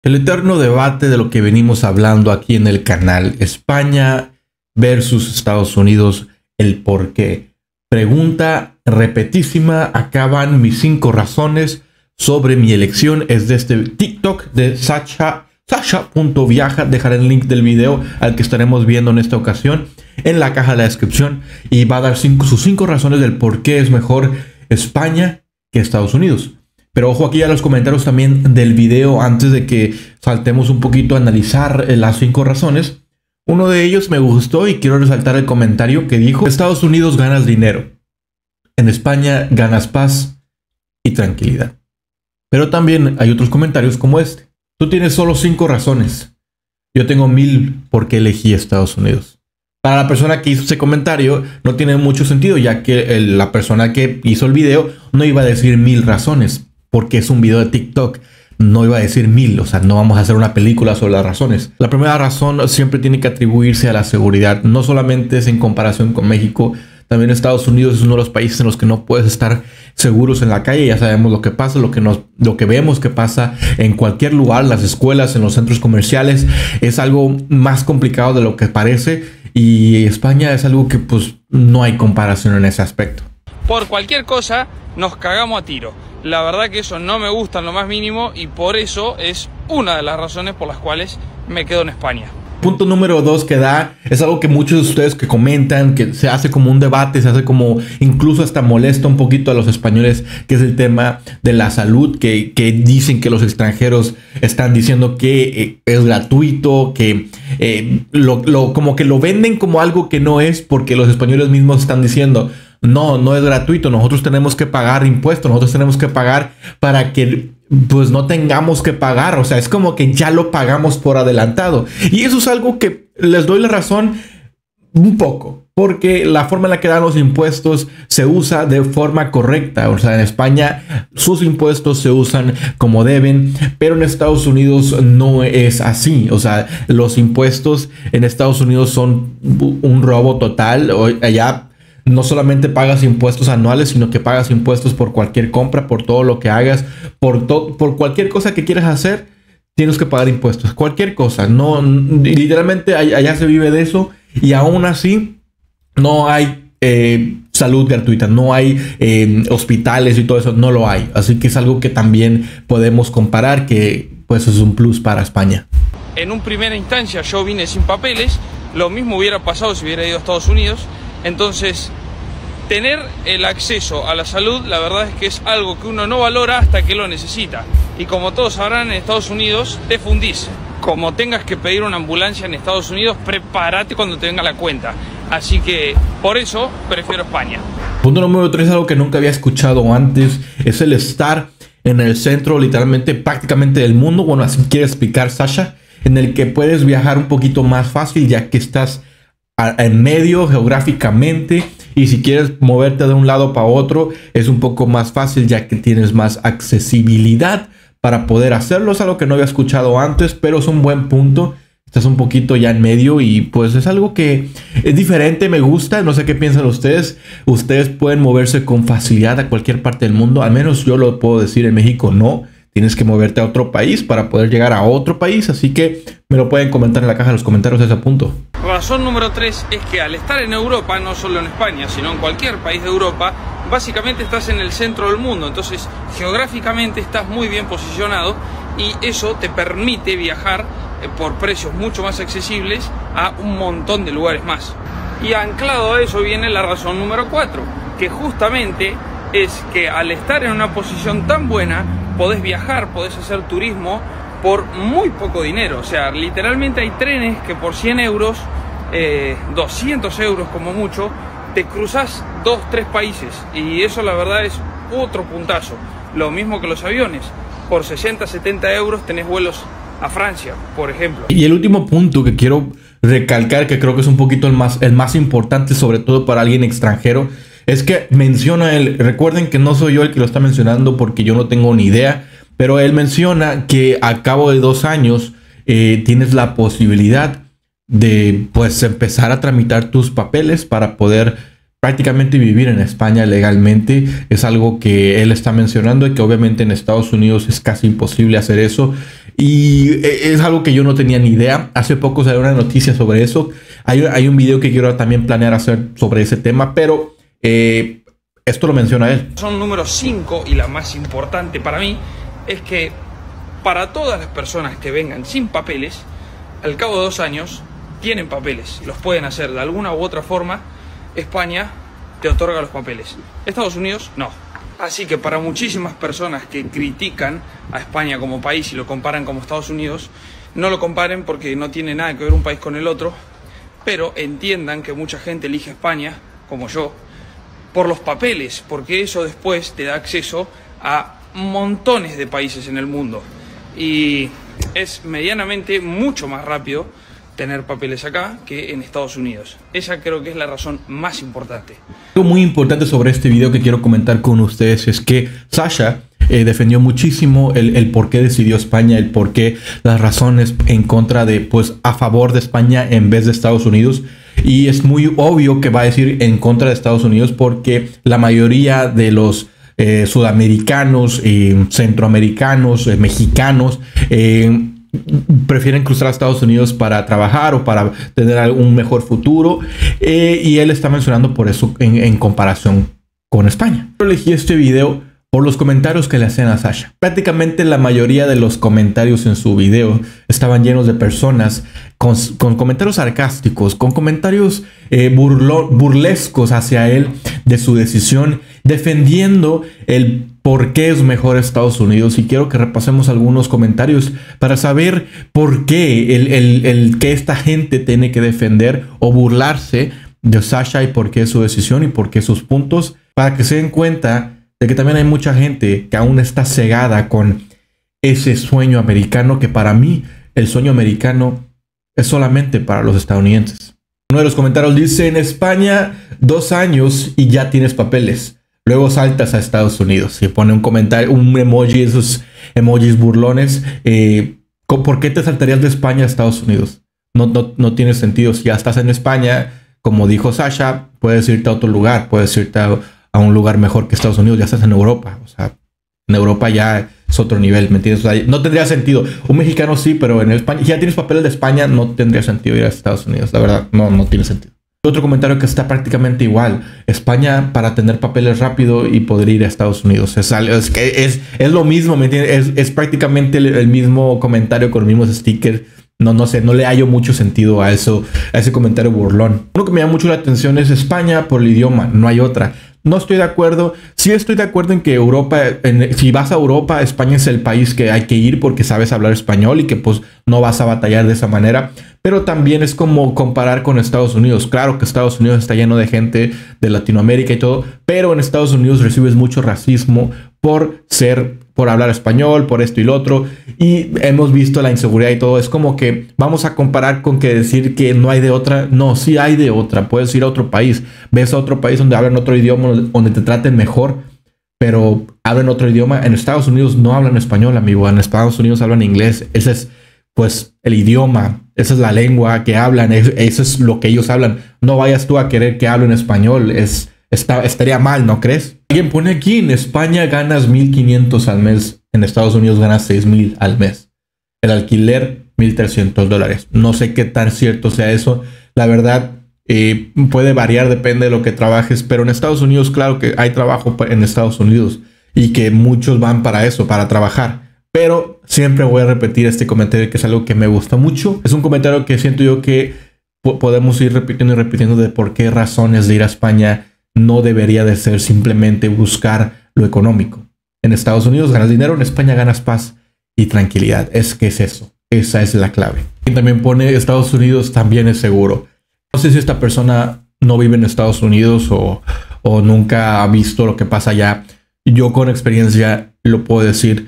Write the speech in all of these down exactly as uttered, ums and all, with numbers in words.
El eterno debate de lo que venimos hablando aquí en el canal, España versus Estados Unidos, el por qué. Pregunta repetísima, acaban mis cinco razones sobre mi elección. Es de este TikTok de Sasha, Sasha.viaja. Dejaré el link del video al que estaremos viendo en esta ocasión en la caja de la descripción. Y va a dar cinco, sus cinco razones del por qué es mejor España que Estados Unidos. Pero ojo aquí a los comentarios también del video antes de que saltemos un poquito a analizar las cinco razones. Uno de ellos me gustó y quiero resaltar el comentario que dijo: en Estados Unidos ganas dinero, en España ganas paz y tranquilidad. Pero también hay otros comentarios como este: tú tienes solo cinco razones, yo tengo mil por qué elegí Estados Unidos. Para la persona que hizo ese comentario no tiene mucho sentido, ya que el, la persona que hizo el video no iba a decir mil razones, porque es un video de TikTok. No iba a decir mil, o sea, no vamos a hacer una película sobre las razones. La primera razón siempre tiene que atribuirse a la seguridad. No solamente es en comparación con México, también Estados Unidos es uno de los países en los que no puedes estar seguros en la calle. Ya sabemos lo que pasa, lo que, nos, lo que vemos que pasa en cualquier lugar, las escuelas, en los centros comerciales. Es algo más complicado de lo que parece, y España es algo que pues no hay comparación en ese aspecto. Por cualquier cosa nos cagamos a tiro. La verdad que eso no me gusta en lo más mínimo, y por eso es una de las razones por las cuales me quedo en España. Punto número dos que da es algo que muchos de ustedes que comentan, que se hace como un debate, se hace como incluso hasta molesta un poquito a los españoles, que es el tema de la salud, que, que dicen que los extranjeros están diciendo que eh, es gratuito, que eh, lo, lo, como que lo venden como algo que no es, porque los españoles mismos están diciendo: no, no es gratuito, nosotros tenemos que pagar impuestos, nosotros tenemos que pagar para que pues no tengamos que pagar. O sea, es como que ya lo pagamos por adelantado. Y eso es algo que les doy la razón un poco, porque la forma en la que dan los impuestos se usa de forma correcta. O sea, en España sus impuestos se usan como deben, pero en Estados Unidos no es así. O sea, los impuestos en Estados Unidos son un robo total. Allá no solamente pagas impuestos anuales, sino que pagas impuestos por cualquier compra, por todo lo que hagas, por, por cualquier cosa que quieras hacer, tienes que pagar impuestos. Cualquier cosa. No, literalmente allá se vive de eso, y aún así no hay eh, salud gratuita, no hay eh, hospitales y todo eso, no lo hay. Así que es algo que también podemos comparar, que pues es un plus para España. En un primera instancia yo vine sin papeles, lo mismo hubiera pasado si hubiera ido a Estados Unidos. Entonces, tener el acceso a la salud, la verdad es que es algo que uno no valora hasta que lo necesita. Y como todos sabrán, en Estados Unidos te fundís. Como tengas que pedir una ambulancia en Estados Unidos, prepárate cuando te venga la cuenta. Así que, por eso, prefiero España. Punto número tres, algo que nunca había escuchado antes, es el estar en el centro, literalmente, prácticamente del mundo. Bueno, así quiere explicar Sasha, en el que puedes viajar un poquito más fácil, ya que estás en medio geográficamente, y si quieres moverte de un lado para otro es un poco más fácil, ya que tienes más accesibilidad para poder hacerlo. Es algo que no había escuchado antes, pero es un buen punto. Estás un poquito ya en medio y pues es algo que es diferente, me gusta. No sé qué piensan ustedes. Ustedes pueden moverse con facilidad a cualquier parte del mundo, al menos yo lo puedo decir. En México no, tienes que moverte a otro país para poder llegar a otro país, así que me lo pueden comentar en la caja de los comentarios a ese punto. Razón número tres es que al estar en Europa, no solo en España, sino en cualquier país de Europa, básicamente estás en el centro del mundo. Entonces, geográficamente estás muy bien posicionado, y eso te permite viajar por precios mucho más accesibles a un montón de lugares más. Y anclado a eso viene la razón número cuatro, que justamente es que al estar en una posición tan buena, podés viajar, podés hacer turismo por muy poco dinero. O sea, literalmente hay trenes que por cien euros, eh, doscientos euros como mucho, te cruzas dos, tres países. Y eso la verdad es otro puntazo. Lo mismo que los aviones. Por sesenta, setenta euros tenés vuelos a Francia, por ejemplo. Y el último punto que quiero recalcar, que creo que es un poquito el más, el más importante, sobre todo para alguien extranjero, es que menciona él. Recuerden que no soy yo el que lo está mencionando, porque yo no tengo ni idea, pero él menciona que a cabo de dos años eh, tienes la posibilidad de pues empezar a tramitar tus papeles para poder prácticamente vivir en España legalmente. Es algo que él está mencionando, y que obviamente en Estados Unidos es casi imposible hacer eso. Y es algo que yo no tenía ni idea. Hace poco salió una noticia sobre eso. Hay, hay un video que quiero también planear hacer sobre ese tema, pero eh, esto lo menciona él. Son número cinco, y la más importante para mí es que para todas las personas que vengan sin papeles, al cabo de dos años tienen papeles, los pueden hacer de alguna u otra forma. España te otorga los papeles, Estados Unidos no. Así que para muchísimas personas que critican a España como país y lo comparan como Estados Unidos, no lo comparen porque no tiene nada que ver un país con el otro, pero entiendan que mucha gente elige España, como yo, por los papeles, porque eso después te da acceso a montones de países en el mundo. Y es medianamente mucho más rápido tener papeles acá que en Estados Unidos. Esa creo que es la razón más importante. Algo muy importante sobre este video que quiero comentar con ustedes es que Sasha eh, defendió muchísimo el, el por qué decidió España, el por qué, las razones en contra de, pues a favor de España en vez de Estados Unidos. Y es muy obvio que va a decir en contra de Estados Unidos porque la mayoría de los eh, sudamericanos, eh, centroamericanos, eh, mexicanos, eh, prefieren cruzar a Estados Unidos para trabajar o para tener un mejor futuro, eh, y él está mencionando por eso en, en comparación con España. Yo elegí este video por los comentarios que le hacían a Sasha. Prácticamente la mayoría de los comentarios en su video estaban llenos de personas con, con comentarios sarcásticos, con comentarios eh, burlo, burlescos hacia él de su decisión, defendiendo el por qué es mejor Estados Unidos. Y quiero que repasemos algunos comentarios para saber por qué el, el, el que esta gente tiene que defender o burlarse de Sasha y por qué es su decisión y por qué sus puntos, para que se den cuenta de que también hay mucha gente que aún está cegada con ese sueño americano, que para mí el sueño americano es solamente para los estadounidenses. Uno de los comentarios dice: en España dos años y ya tienes papeles, luego saltas a Estados Unidos. Y pone un comentario, un emoji, esos emojis burlones. Eh, ¿Por qué te saltarías de España a Estados Unidos? No, no, no tiene sentido. Si ya estás en España, como dijo Sasha, puedes irte a otro lugar, puedes irte a a un lugar mejor que Estados Unidos. Ya estás en Europa, o sea, en Europa ya es otro nivel, ¿me entiendes? O sea, no tendría sentido. Un mexicano sí, pero en España, si ya tienes papeles de España, no tendría sentido ir a Estados Unidos. La verdad, no, no tiene sentido. Otro comentario que está prácticamente igual: España para tener papeles rápido y poder ir a Estados Unidos. Es, es, es, es lo mismo, ¿me entiendes? Es, es prácticamente el, el mismo comentario con los mismos stickers. No, no sé, no le hallo mucho sentido a eso, a ese comentario burlón. Uno que me llama mucho la atención es España por el idioma, no hay otra. No estoy de acuerdo. Sí estoy de acuerdo en que Europa, en, si vas a Europa, España es el país que hay que ir porque sabes hablar español y que pues no vas a batallar de esa manera. Pero también es como comparar con Estados Unidos. Claro que Estados Unidos está lleno de gente de Latinoamérica y todo, pero en Estados Unidos recibes mucho racismo por ser, por hablar español, por esto y lo otro. Y hemos visto la inseguridad y todo. Es como que vamos a comparar con que decir que no hay de otra. No, sí hay de otra. Puedes ir a otro país. Ves a otro país donde hablan otro idioma, donde te traten mejor, pero hablan otro idioma. En Estados Unidos no hablan español, amigo. En Estados Unidos hablan inglés. Ese es pues el idioma. Esa es la lengua que hablan. Eso es lo que ellos hablan. No vayas tú a querer que hablen español. Es, está, estaría mal, ¿no crees? Alguien pone aquí: en España ganas mil quinientos al mes. En Estados Unidos ganas seis mil al mes. El alquiler, mil trescientos dólares. No sé qué tan cierto sea eso. La verdad, eh, puede variar, depende de lo que trabajes. Pero en Estados Unidos, claro que hay trabajo en Estados Unidos. Y que muchos van para eso, para trabajar. Pero siempre voy a repetir este comentario, que es algo que me gusta mucho. Es un comentario que siento yo que podemos ir repitiendo y repitiendo, de por qué razones de ir a España no debería de ser simplemente buscar lo económico. En Estados Unidos ganas dinero, en España ganas paz y tranquilidad. Es que es eso. Esa es la clave. Y también pone: Estados Unidos también es seguro. No sé si esta persona no vive en Estados Unidos o, o nunca ha visto lo que pasa allá. Yo con experiencia lo puedo decir.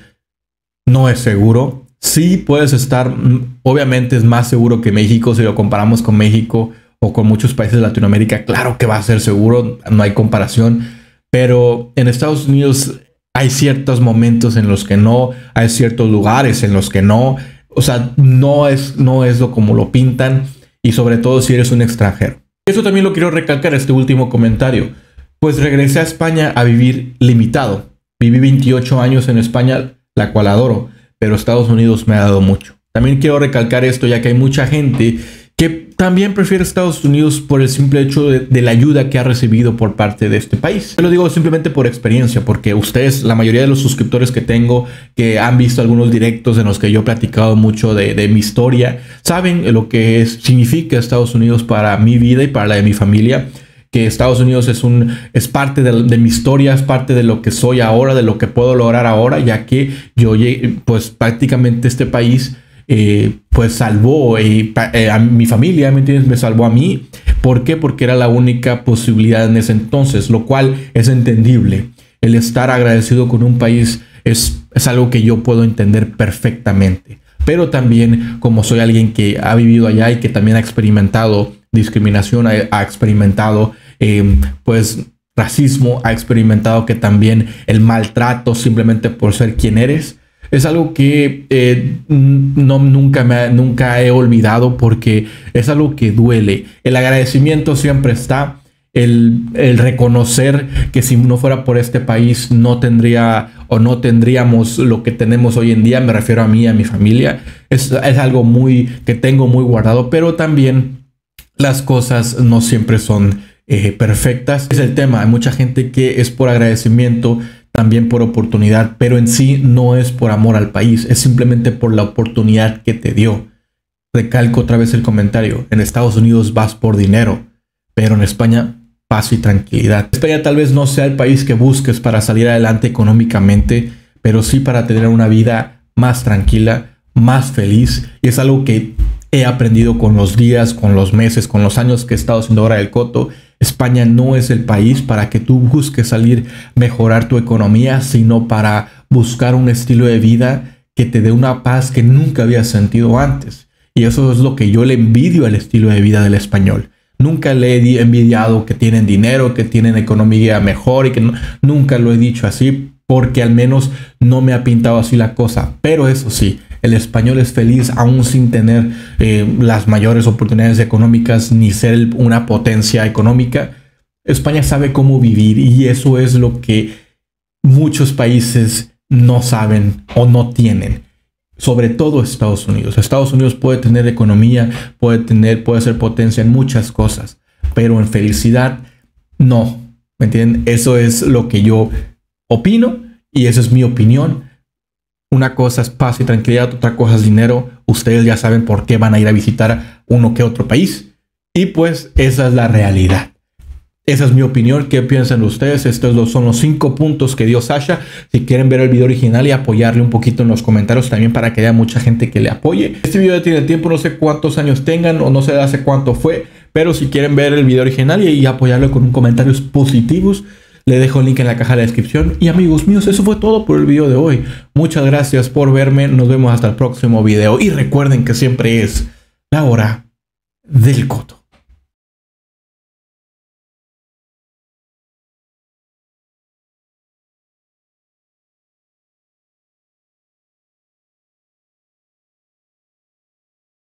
No es seguro. Sí puedes estar, obviamente es más seguro que México. Si lo comparamos con México o con muchos países de Latinoamérica, claro que va a ser seguro, no hay comparación. Pero en Estados Unidos hay ciertos momentos en los que no, hay ciertos lugares en los que no. O sea, no es, no es lo como lo pintan, y sobre todo si eres un extranjero. Eso también lo quiero recalcar, este último comentario. Pues regresé a España a vivir limitado. Viví veintiocho años en España, la cual adoro, pero Estados Unidos me ha dado mucho. También quiero recalcar esto, ya que hay mucha gente que también prefiere Estados Unidos por el simple hecho de, de la ayuda que ha recibido por parte de este país. Yo lo digo simplemente por experiencia, porque ustedes, la mayoría de los suscriptores que tengo, que han visto algunos directos en los que yo he platicado mucho de, de mi historia, saben lo que es, significa Estados Unidos para mi vida y para la de mi familia. Que Estados Unidos es, un, es parte de, de mi historia, es parte de lo que soy ahora, de lo que puedo lograr ahora, ya que yo, pues prácticamente este país, eh, pues salvó eh, eh, a mi familia, ¿me entiendes? Me salvó a mí. ¿Por qué? Porque era la única posibilidad en ese entonces, lo cual es entendible. El estar agradecido con un país es, es algo que yo puedo entender perfectamente. Pero también, como soy alguien que ha vivido allá y que también ha experimentado discriminación, ha, ha experimentado eh, pues racismo, ha experimentado que también el maltrato simplemente por ser quien eres, es algo que eh, no, nunca, me, nunca he olvidado, porque es algo que duele. El agradecimiento siempre está. El, el reconocer que si no fuera por este país no tendría o no tendríamos lo que tenemos hoy en día, me refiero a mí y a mi familia, es, es algo muy que tengo muy guardado. Pero también las cosas no siempre son eh, perfectas. Es el tema, hay mucha gente que es por agradecimiento, también por oportunidad, pero en sí no es por amor al país, es simplemente por la oportunidad que te dio. Recalco otra vez el comentario, en Estados Unidos vas por dinero, pero en España paz y tranquilidad. España tal vez no sea el país que busques para salir adelante económicamente, pero sí para tener una vida más tranquila, más feliz. Y es algo que he aprendido con los días, con los meses, con los años que he estado haciendo Hora del Coto. España no es el país para que tú busques salir, mejorar tu economía, sino para buscar un estilo de vida que te dé una paz que nunca habías sentido antes. Y eso es lo que yo le envidio al estilo de vida del español. Nunca le he envidiado que tienen dinero, que tienen economía mejor, y que no, nunca lo he dicho así, porque al menos no me ha pintado así la cosa. Pero eso sí, el español es feliz aún sin tener eh, las mayores oportunidades económicas ni ser una potencia económica. España sabe cómo vivir, y eso es lo que muchos países no saben o no tienen. Sobre todo Estados Unidos. Estados Unidos puede tener economía, puede tener, puede ser potencia en muchas cosas, pero en felicidad no. ¿Me entienden? Eso es lo que yo opino y esa es mi opinión. Una cosa es paz y tranquilidad, otra cosa es dinero. Ustedes ya saben por qué van a ir a visitar uno que otro país. Y pues esa es la realidad. Esa es mi opinión. ¿Qué piensan ustedes? Estos son los cinco puntos que dio Sasha. Si quieren ver el video original y apoyarle un poquito en los comentarios también, para que haya mucha gente que le apoye. Este video ya tiene tiempo, no sé cuántos años tengan o no sé hace cuánto fue, pero si quieren ver el video original y, y apoyarlo con comentarios positivos, le dejo el link en la caja de la descripción. Y amigos míos, eso fue todo por el video de hoy. Muchas gracias por verme. Nos vemos hasta el próximo video. Y recuerden que siempre es la hora del coto.